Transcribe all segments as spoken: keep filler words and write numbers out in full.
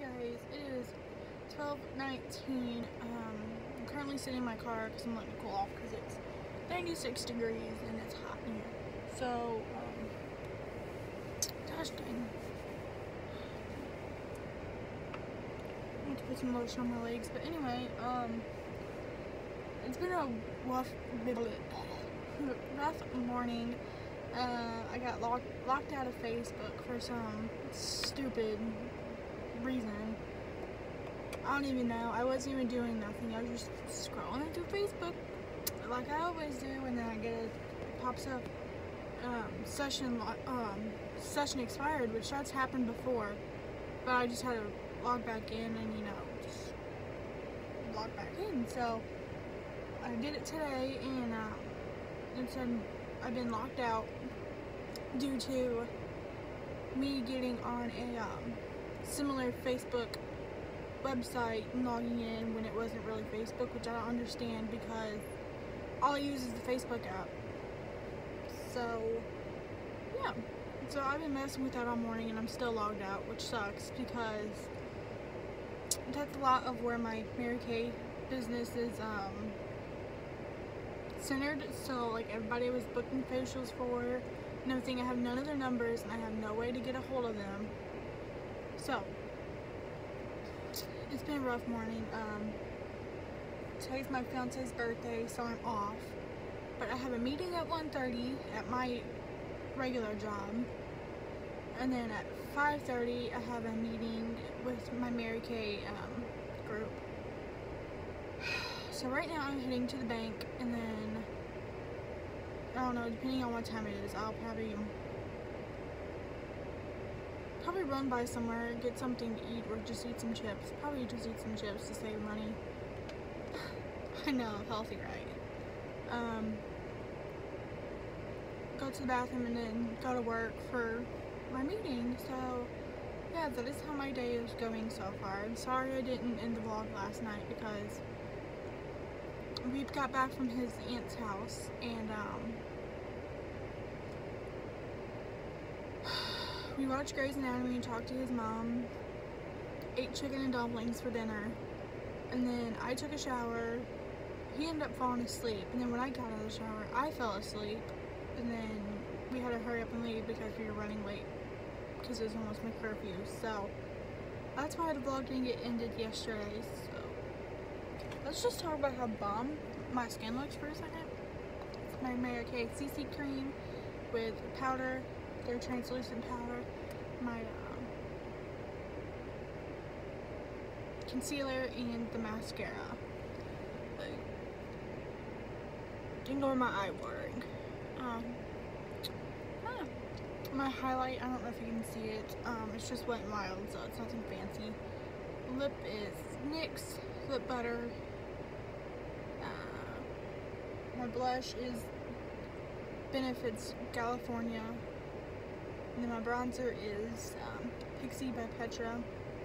guys, it is twelve nineteen. Um, I'm currently sitting in my car because I'm letting it cool off because it's ninety-six degrees and it's hot in here. So, um, gosh dang. I need to put some lotion on my legs, but anyway, um, it's been a rough, rough morning. Uh, I got locked, locked out of Facebook for some stupid reason. I don't even know. I wasn't even doing nothing. I was just scrolling through Facebook like I always do, and then I get a, it pops up um, session um, session expired, which that's happened before, but I just had to log back in and, you know, just log back in. So I did it today, and uh, it said I've been locked out due to me getting on a um, similar Facebook website and logging in when it wasn't really Facebook, which I don't understand because all I use is the Facebook app. So yeah, so I've been messing with that all morning and I'm still logged out, which sucks because that's a lot of where my Mary Kay business is um, centered. So like everybody was booking facials for and everything. I have none of their numbers and I have no way to get a hold of them. So it's been a rough morning. Um, today's my fiance's birthday, so I'm off. But I have a meeting at one thirty at my regular job. And then at five thirty I have a meeting with my Mary Kay um, group. So right now I'm heading to the bank, and then I don't know, depending on what time it is, I'll probably probably run by somewhere, get something to eat, or just eat some chips. Probably just eat some chips to save money. I know, healthy, right? Um, go to the bathroom and then go to work for my meeting. So yeah, that is how my day is going so far. I'm sorry I didn't end the vlog last night because we got back from his aunt's house, and um, we watched Grey's Anatomy and talked to his mom, ate chicken and dumplings for dinner, and then I took a shower. He ended up falling asleep, and then when I got out of the shower, I fell asleep, and then we had to hurry up and leave because we were running late because it was almost my curfew. So that's why the vlog didn't get ended yesterday. So let's just talk about how bomb my skin looks for a second. It's my Mary Kay C C cream with powder, their translucent powder, my um, concealer, and the mascara. Like, ignore my eye watering. Um, ah, my highlight, I don't know if you can see it. Um, it's just Wet n Wild, so it's nothing fancy. Lip is NYX Lip Butter. My blush is Benefits California, and then my bronzer is um, Pixie by Petra.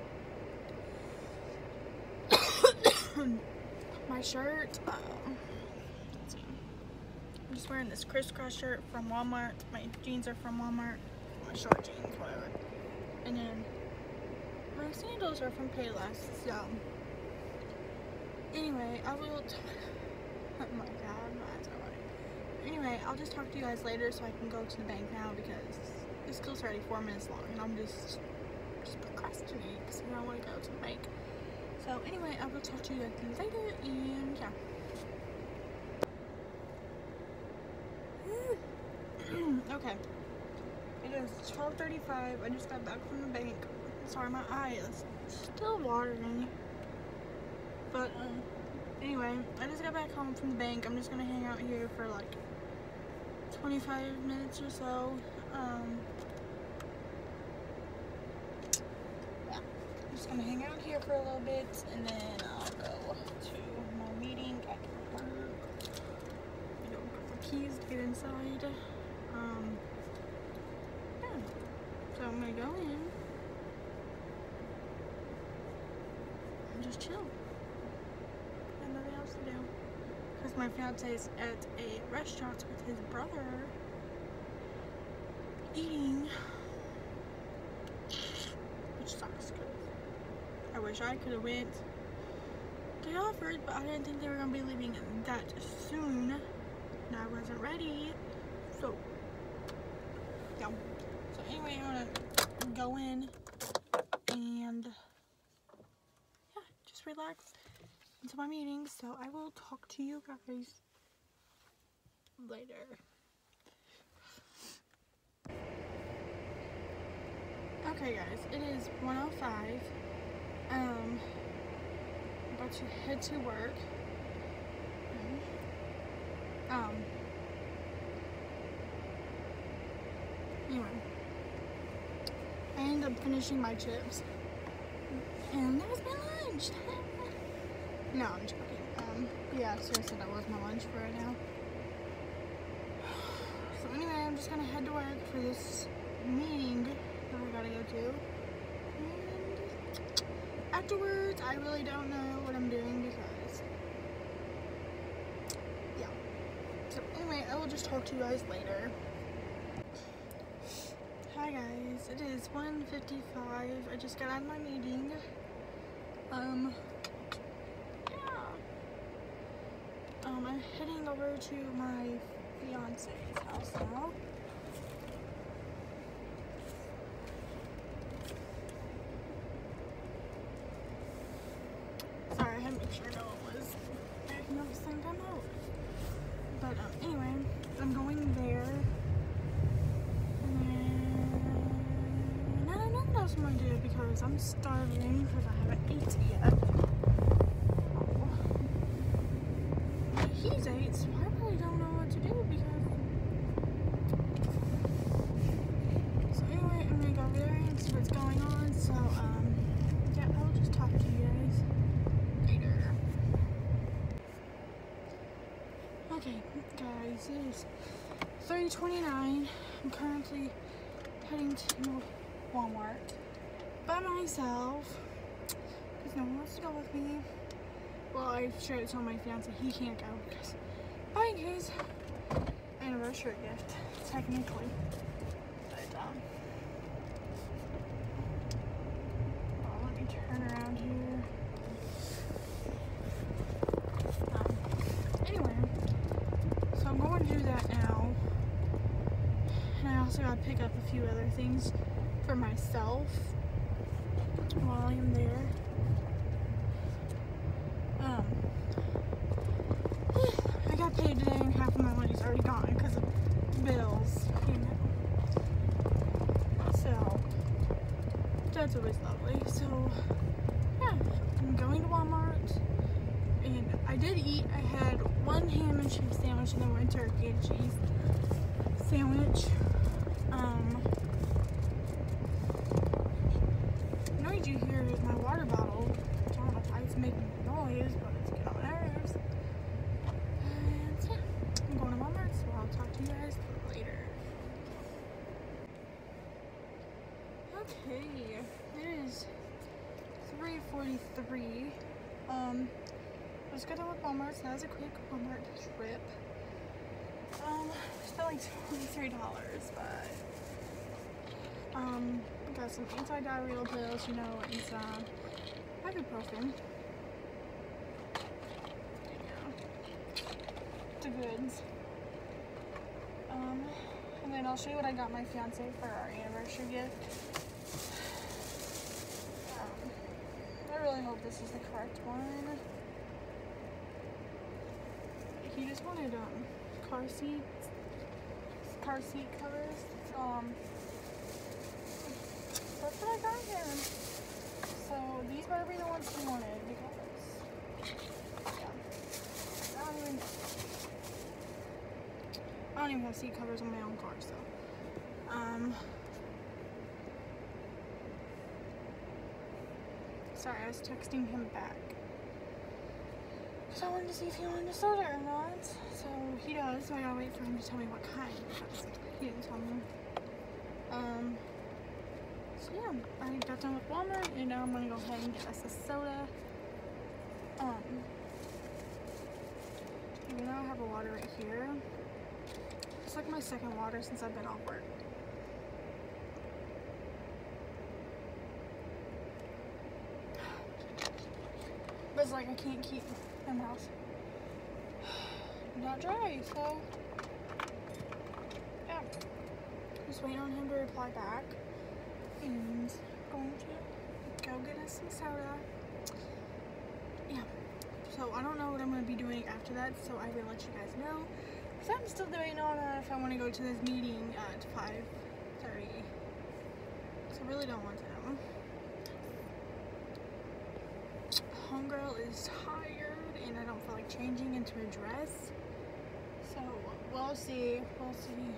My shirt, um, let's see, I'm just wearing this crisscross shirt from Walmart. My jeans are from Walmart, my short jeans, whatever. And then my sandals are from Payless. So anyway, I will talk. Oh my god, my eyes are watering. Anyway, I'll just talk to you guys later so I can go to the bank now because this skill's already four minutes long and I'm just just procrastinating because I don't want to go to the bank. So anyway, I will talk to you guys later, and yeah. Okay. It is twelve thirty-five. I just got back from the bank. Sorry, my eye is still watering. But um anyway, I just got back home from the bank. I'm just gonna hang out here for like twenty-five minutes or so. Um, yeah, I'm just gonna hang out here for a little bit, and then I'll go to my meeting at work. I don't have the keys to get inside. Um, yeah, so I'm gonna go in and just chill. To do because my fiance is at a restaurant with his brother eating, which sucks. wish I could have went. They offered, but I didn't think they were gonna be leaving that soon, and I wasn't ready. So, yeah. So anyway, I'm gonna go in and yeah, just relax until my meeting. So I will talk to you guys later. Okay guys, it is one oh five. Um, I'm about to head to work. Um, anyway, I ended up finishing my chips, and that was my lunch. No, I'm joking. Um, yeah, seriously, that was my lunch for right now. So anyway, I'm just gonna head to work for this meeting that I gotta go to. And afterwards, I really don't know what I'm doing because, yeah. So anyway, I will just talk to you guys later. Hi guys, it is one fifty-five. I just got out of my meeting. Um, yeah. Um, I'm heading over to my fiance's house now. Sorry, I had to make sure no one was acting up the same time out. But um, anyway, I'm going there. And then I don't know what else I'm going to do because I'm starving because I haven't eaten yet. But he's ate, so I really don't know what to do because... So anyway, I'm going to go over there and see what's going on. So, um, yeah, I'll just talk to you guys later. Okay, guys, it is three twenty-nine. I'm currently heading to Walmart by myself because no one wants to go with me. Well, I straight told my fiance he can't go because buying his anniversary gift, technically. But, um, well, let me turn around here. Um, anyway, so I'm going to do that now. And I also got to pick up a few other things for myself while I'm there. Um, I got paid today and half of my money's already gone because of bills, you know. So, that's always lovely. So, yeah, I'm going to Walmart. And I did eat. I had one ham and cheese sandwich and then one turkey and cheese sandwich. Um, the noise you hear is my water bottle. I don't know why it's making noise, but it's getting on my nerves. And yeah, I'm going to Walmart, so I'll talk to you guys later. Okay, it is three forty-three. Um, I just got done with Walmart, so that was a quick Walmart trip. Um, I spent like twenty-three dollars, but, um, I got some anti-diarrheal pills, you know, and some ibuprofen. Yeah. The goods. Um, and then I'll show you what I got my fiance for our anniversary gift. Um, I really hope this is the correct one. He just wanted, um, car seats, car seat covers. Um, that's what I got him. So these better be the ones he wanted because, yeah, I don't even, I don't even have seat covers on my own car. So, um, sorry, I was texting him back. So I wanted to see if he wanted a soda or not. So he does, so I gotta wait for him to tell me what kind because he didn't tell me. Um, so yeah, I got done with Walmart and now I'm gonna go ahead and get us a soda. Um, even though I have a water right here. It's like my second water since I've been off work. because like I can't keep my mouth not dry, so yeah. Just waiting on him to reply back and going to go get us some soda. Yeah. So I don't know what I'm going to be doing after that, so I will let you guys know. So I'm still debating on uh, if I want to go to this meeting at five thirty. So I really don't want to. Homegirl is tired and I don't feel like changing into a dress. So we'll see. We'll see.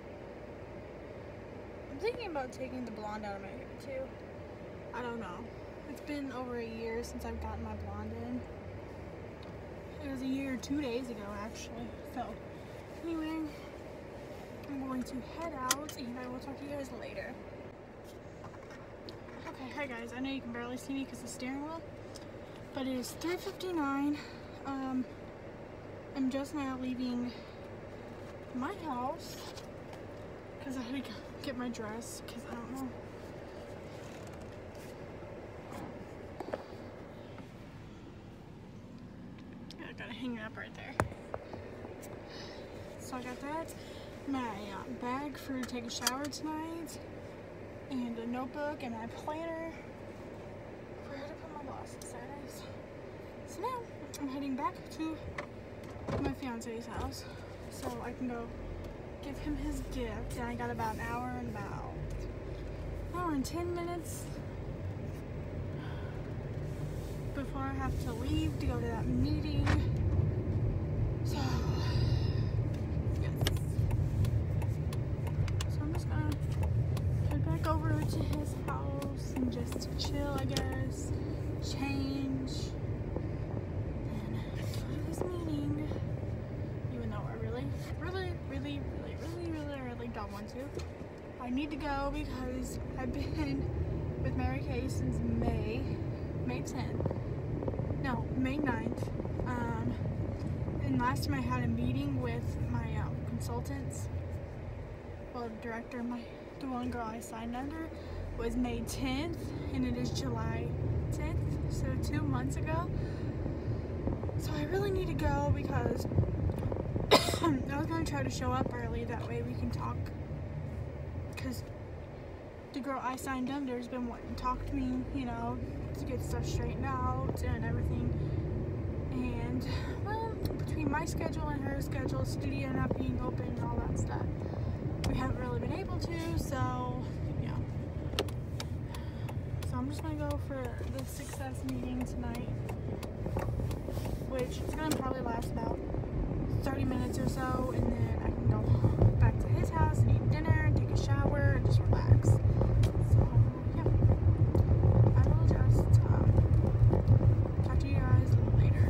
I'm thinking about taking the blonde out of my hair too. I don't know. It's been over a year since I've gotten my blonde in. It was a year two days ago actually. So anyway, I'm going to head out and I will talk to you guys later. Okay, hi guys. I know you can barely see me because of the steering wheel, but it is three fifty-nine. Um, I'm just now leaving my house because I had to get my dress because I don't know. I gotta hang it up right there. So I got that, my uh, bag for to take a shower tonight, and a notebook and my planner for where to put my glasses. There it is. So now I'm heading back to my fiance's house so I can go give him his gift. And I got about an hour and about an hour and ten minutes before I have to leave to go to that meeting. So yes. So I'm just gonna head back over to his house and just chill, I guess. Change. Want to. I need to go because I've been with Mary Kay since May, May tenth, no, May ninth, um, and last time I had a meeting with my um, consultants, well, the director, my, the one girl I signed under, was May tenth, and it is July tenth, so two months ago, so I really need to go because I was going to try to show up early, that way we can talk, because the girl I signed under has been wanting to talk to me, you know, to get stuff straightened out and everything, and, well, between my schedule and her schedule, studio not being open and all that stuff, we haven't really been able to, so, yeah. So I'm just going to go for the Success meeting tonight, which is going to probably last about thirty minutes or so, and then I can go back to his house and eat dinner, take a shower, and just relax. So, yeah. I will just um, talk to you guys later.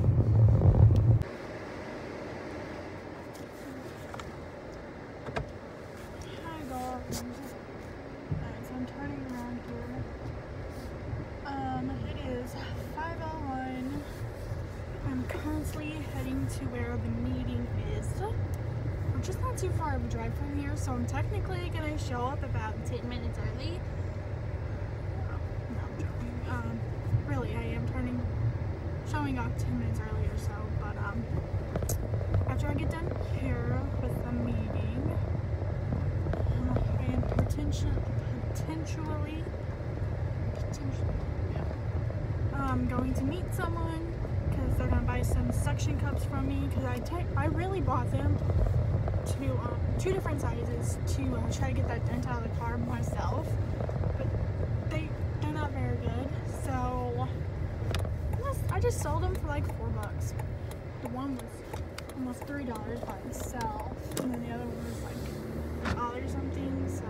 Hi, guys. Alright, so I'm turning around here. Um, it is five oh one. I'm currently heading to where the meeting is, which is not too far of a drive from here, so I'm technically going to show up about ten minutes early. Oh, no, I'm joking. Um, really, I am turning, showing up ten minutes early or so, but um, after I get done here with the meeting, um, I am potentially, potentially, potentially, yeah, I'm going to meet someone. They're gonna buy some suction cups from me because I take I really bought them to um, two different sizes to uh, try to get that dent out of the car myself, but they they're not very good. So I just sold them for like four bucks. The one was almost three dollars by itself, and then the other one was like a dollar or something. So.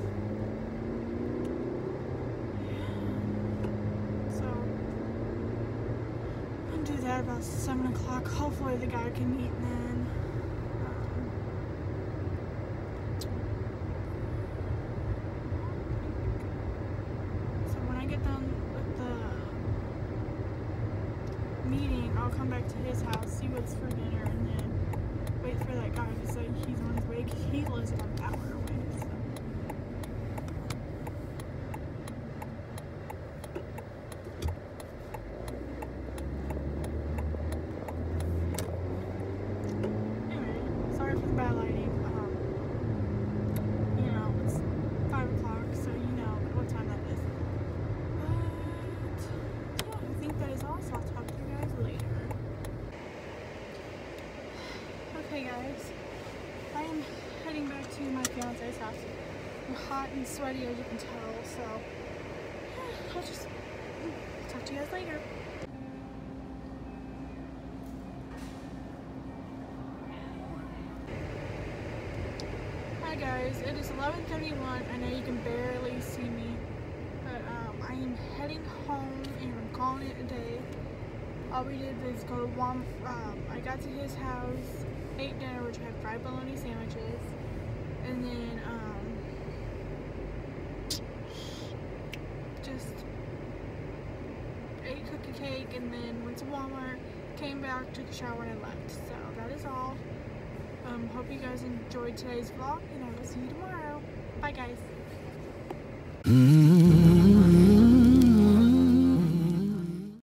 Do that about seven o'clock. Hopefully the guy can meet then. Um, so when I get done with the meeting, I'll come back to his house, see what's for dinner, and then wait for that guy to say he's on his way. He lives about an hour away. So. fiance's house. I'm hot and sweaty as you can tell, so I'll just talk to you guys later. Hi guys, it is eleven thirty-one. I know you can barely see me, but um, I am heading home and I'm calling it a day. All we did was go to Walmart. Um, I got to his house, ate dinner, which had fried bologna sandwiches, and then um, just ate cookie cake, and then went to Walmart, came back, took a shower, and left. So that is all. Um, hope you guys enjoyed today's vlog, and I will see you tomorrow. Bye, guys. Mm-hmm.